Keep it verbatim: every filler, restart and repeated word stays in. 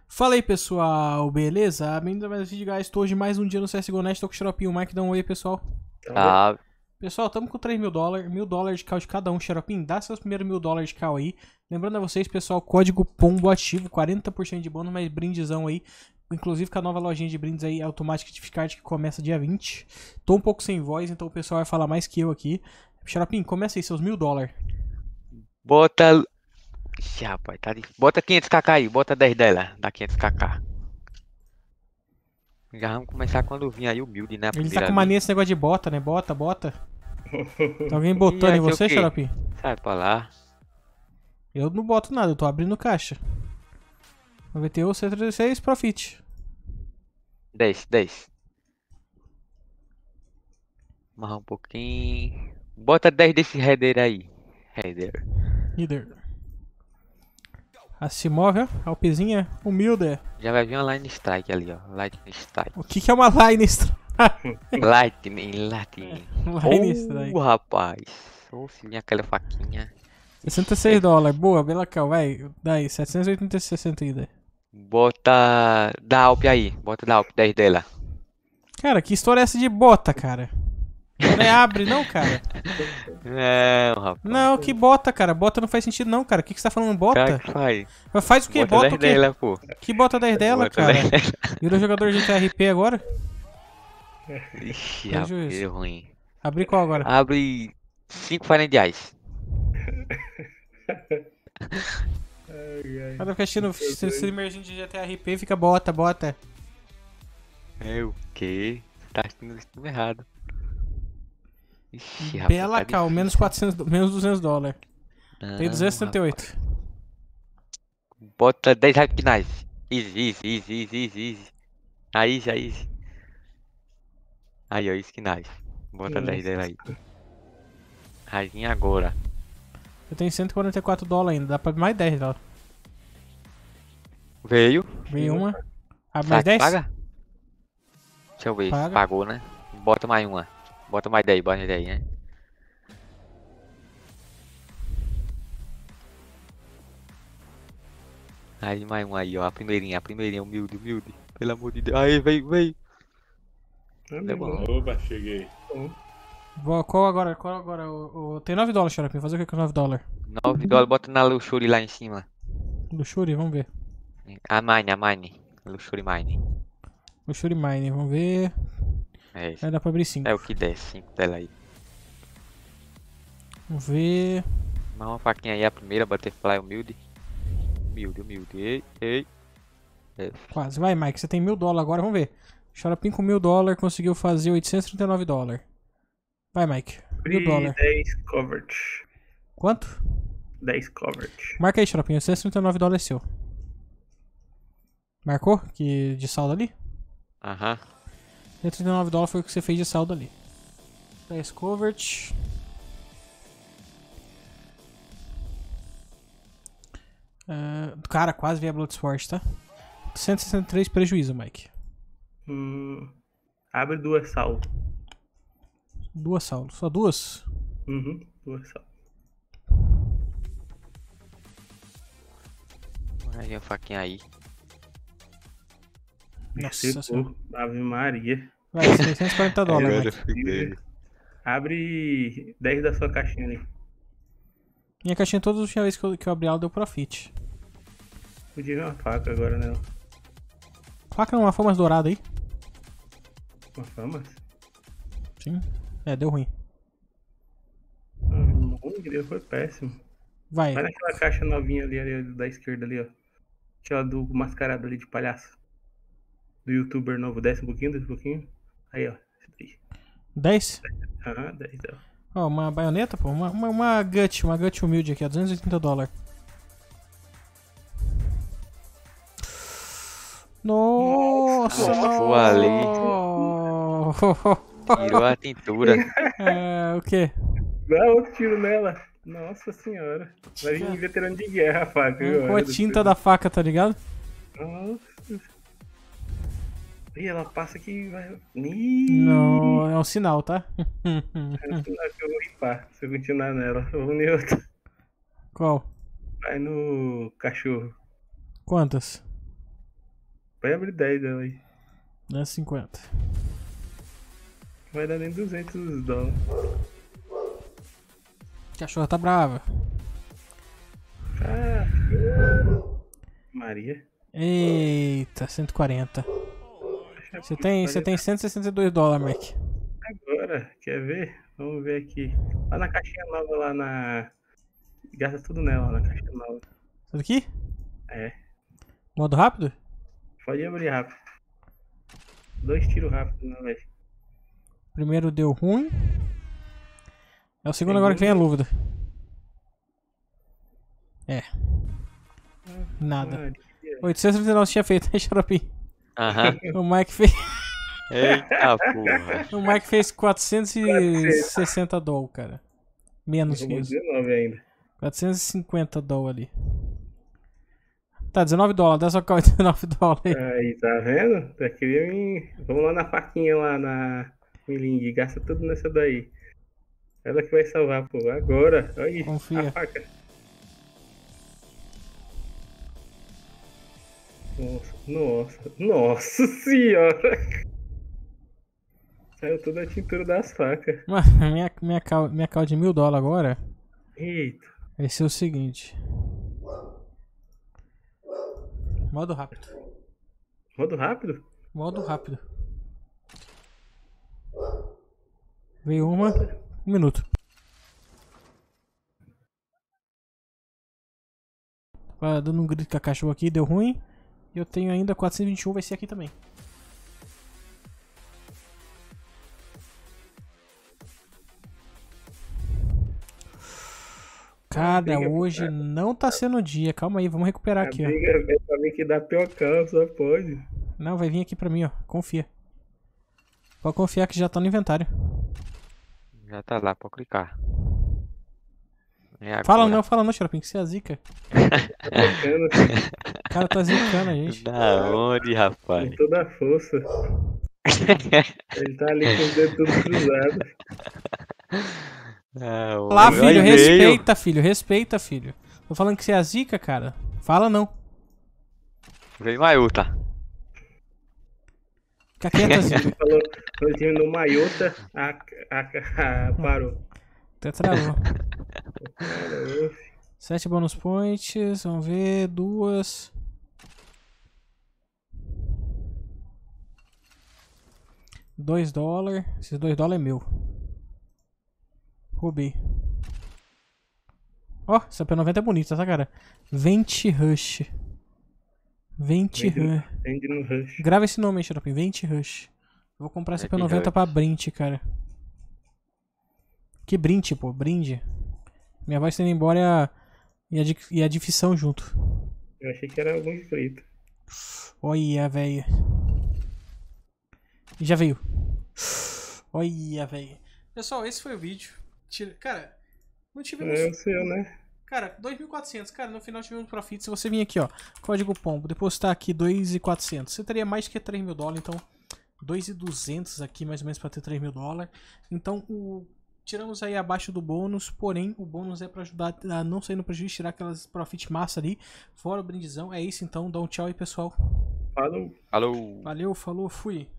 Fala aí pessoal, beleza? Bem-vindo a mais um vídeo, guys. Estou hoje mais um dia no C S G O Net, tô com o Xaropinho. O Mike dá um oi, pessoal. Ah, Pessoal, tamo com três mil dólares, mil dólares de cal de cada um. Xaropinho, dá seus primeiros mil dólares de cal aí. Lembrando a vocês, pessoal, código POMBO ativo, quarenta por cento de bônus, mais brindezão aí. Inclusive com a nova lojinha de brindes aí, automática de Card, que começa dia vinte. Tô um pouco sem voz, então o pessoal vai falar mais que eu aqui. Xaropinho, começa aí, seus mil dólares. bota. Ixi, rapaz, tá difícil. Bota quinhentos kk aí, bota dez dela, dá quinhentos kk. Já vamos começar quando vir aí o build, né? A Ele tá primeira com ali. mania esse negócio de bota, né? Bota, bota. Tá alguém E botando vai em ser o você, quê? Xaropinho? Sai pra lá. Eu não boto nada, eu tô abrindo caixa. V T U cento e trinta e seis, Profit. dez, dez. Amarrar um pouquinho. Bota dez desse header aí. Header. Líder. Asimov, ó. Alpezinha humilde. Já vai vir uma line strike ali, ó. Lightning strike. O que que é uma Line Strike? Lightning, lightning. Line Oh, Strike. rapaz. Ou se vinha aquela faquinha. sessenta e seis dólares. Boa, bela cal, vai. Daí, setecentos e oitenta e sessenta ainda. Bota da Alp aí. Bota da Alp dez dela. Cara, que história é essa de bota, cara? Não é abre, não, cara. Não, rapaz. Não, que bota, cara. Bota não faz sentido, não, cara. O que que você tá falando, Cara, bota? que faz? Faz o quê? Bota Bota dez o quê? dela, pô. Que bota dez dela, Bota cara? dez dela. Virou jogador de T R P agora? Ixi, Deu rapaz, juízo. deu ruim. Abri qual agora? Abre cinco Fire de Ice. Cada fica assistindo streamerzinho de G T R P, fica bota, bota. É o quê? Tá assistindo isso tudo errado. Ixi, rapaz, Bela tá cal, difícil. menos quatrocentos, menos duzentos dólares. Não, Tem duzentos e setenta e oito. rapaz. Bota dez Hype Knife. Easy, easy, easy, easy, easy, easy. Aí, easy, aí, easy. Aí, ó, Easy Knife. Bota dez dela aí. Vai vir agora. Eu tenho cento e quarenta e quatro dólares ainda, dá pra mais dez dólares. Veio. Veio uma. Abre Será mais que dez? paga? Deixa eu ver. Paga. Pagou, né? Bota mais uma. Bota mais dez, bota mais dez, né? Aí, mais uma aí, ó. A primeirinha, a primeirinha, humilde, humilde. Pelo amor de Deus. Aí, veio, veio. Deu bom. Opa, cheguei. Vou- Qual agora? Qual agora? O, o- Tem nove dólares, Xaropinho. Fazer o que com nove dólares? nove dólares, bota na Luxury lá em cima. Luxury, vamos ver. A Mine, a Mine. Luxury Mine. Luxury Mine, vamos ver. É isso. Vai dar pra abrir cinco. É o que desce, cinco dela aí. Vamos ver. Mais uma faquinha aí, a primeira, Butterfly humilde. Humilde, humilde. Ei, ei. É. Quase. Vai, Mike. Você tem mil dólares agora, vamos ver. Xaropinho com mil dólares conseguiu fazer oitocentos e trinta e nove dólares. Vai, Mike. Mil dólares. dez covered. Quanto? dez covered. Marca aí, Xaropinho. oitocentos e trinta e nove dólares é seu. Marcou? Que de saldo ali? Aham. cento e trinta e nove dólares foi o que você fez de saldo ali. dez covert. Uh, cara, quase veio a Bloodsport, tá? cento e sessenta e três prejuízo, Mike. Hum, abre duas sal. Duas saldos. Só duas? Uhum, duas sal. Aí a faquinha aí. Nossa senhora. Ave Maria. Vai, seiscentos e quarenta dólares, Mike. Abre dez da sua caixinha ali. Minha caixinha, todas as últimas vezes que eu, que eu abri ela, deu profit. Podia ver uma faca agora nela. Faca não, uma famas dourada aí. Uma fama? Sim. É, deu ruim. Hum, o que deu foi péssimo. Vai. Vai naquela caixa novinha ali, ali da esquerda ali, ó. Aquela do mascarado ali de palhaço. Do youtuber novo. Desce um pouquinho, desce um pouquinho. Aí, ó. dez? Aham, dez, ó. Ó, uma baioneta, pô. Uma, uma, uma gut, uma gut humilde aqui, ó. duzentos e oitenta dólares. Nossa, Nossa, ali. não. Tirou a tintura. É, o quê? Dá outro tiro nela. Nossa senhora. Vai vir veterano de guerra a faca. viu? Com a tinta da faca, tá ligado? Nossa. E ela passa aqui e vai. Ih, Não, é um sinal, tá? eu vou ripar se eu continuar nela. Eu vou em outra. Qual? Vai no cachorro. Quantas? Vai abrir dez dela aí. Dá cinquenta. Não vai dar nem duzentos dólares. Cachorra tá brava. Ah, Maria. Eita, cento e quarenta. Você tem, você tem cento e sessenta e dois dólares, Mac. Agora, quer ver? Vamos ver aqui. Lá na caixinha nova, lá na... Gasta tudo nela, na caixinha nova. Isso daqui? É. Modo rápido? Pode abrir rápido. Dois tiros rápidos, né, velho? Primeiro deu ruim. É o segundo agora que vem a dúvida. É. Nada. Maria. oitocentos e trinta e nove tinha feito, né, Xaropim? Aham. O Mike fez. Eita porra. O Mike fez quatrocentos e sessenta dólares, cara. Menos que Roubou isso. dezenove ainda. quatrocentos e cinquenta dólares ali. Tá, dezenove dólares, dá só cá dezenove dólares aí. Aí, tá vendo? Tá querendo me... Vamos lá na faquinha lá na Miling. Gasta tudo nessa daí. Ela que vai salvar, pô. Agora. Olha Confia. a faca. Nossa, nossa, nossa senhora. Saiu toda a tintura das facas. Mano, minha, minha, cal, minha cal de mil dólares agora Eita. vai ser o seguinte. Modo rápido. Modo rápido? Modo rápido. Veio uma. Um minuto. Tava dando um grito com a cachorro aqui, deu ruim. E eu tenho ainda quatrocentos e vinte e um, vai ser aqui também. Cara, hoje não tá sendo o dia. Calma aí, vamos recuperar aqui, ó. A briga é pra mim que dá piocão, só pode. Não, vai vir aqui pra mim, ó. Confia. Pode confiar que já tá no inventário. Já tá lá, pode clicar. É agora. Fala não, fala não, Xaropim, que você é a zica. Tocando O cara tá zicando a gente. Da onde, rapaz? com toda a força. Ele tá ali com os dedos tudo cruzados. Ah, Lá, o- filho, aí veio. respeita, filho, respeita, filho. Tô falando que você é a zica, cara. Fala não. Veio Maiuta. Fica quieta, zica. Falou, quando terminou Maiota, a, a, a, parou. Até travou. Parou. Sete bônus points, vamos ver, duas. Dois dólares. Esses dois dólares é meu. Roubei. Ó, oh, essa P noventa é bonita, tá, cara? Vente Rush. Vente Rush. Vende no Rush. Grava esse nome aí, Xaropim. Vente Rush. Vou comprar essa P Vente noventa Rush. pra Brint, cara. Que Brint, pô? Brinde. Minha voz tá indo embora e a, e a, di- e a dicção junto. Eu achei que era algum inscrito. Olha, velho. E já veio. Olha, velho. Pessoal, esse foi o vídeo. Tira- Cara, não tivemos... É o seu, né? Cara, dois mil e quatrocentos. Cara, no final tivemos profit. Se você vir aqui, ó, código pombo, depositar aqui dois mil e quatrocentos. Você teria mais que três mil dólares, então dois mil e duzentos aqui, mais ou menos, pra ter três mil dólares. Então, o... tiramos aí abaixo do bônus, porém, o bônus é pra ajudar a não sair no prejuízo, tirar aquelas profit massa ali, fora o brindizão. É isso, então, dá um tchau aí, pessoal. Falou. Alô. Valeu, falou, fui.